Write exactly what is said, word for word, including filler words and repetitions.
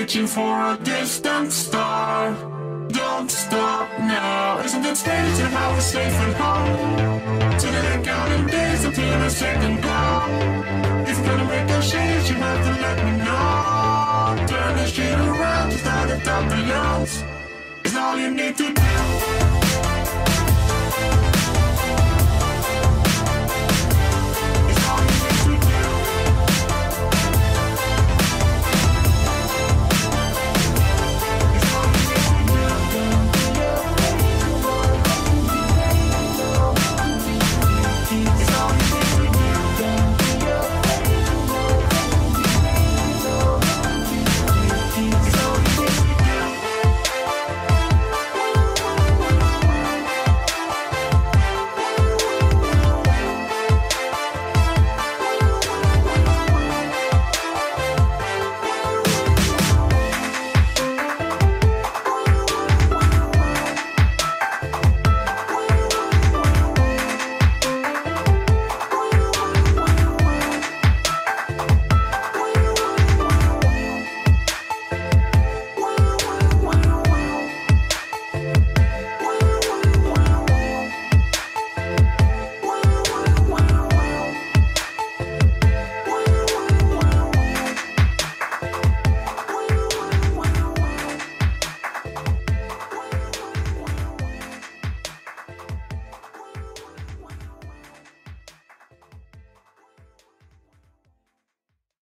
reaching for a distant star. Don't stop now. Isn't it strange how we're safe at home? So that I'm counting days until the second go. If you're gonna make a change, you have to let me know. Turn the shit around, start at the belongs. It's all you need to do.